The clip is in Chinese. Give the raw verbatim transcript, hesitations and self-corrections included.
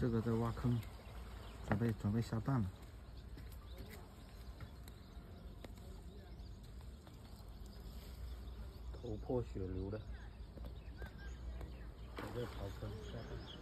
这个在挖坑，准备准备下蛋了。 头破血流的，准备刨坑下蛋。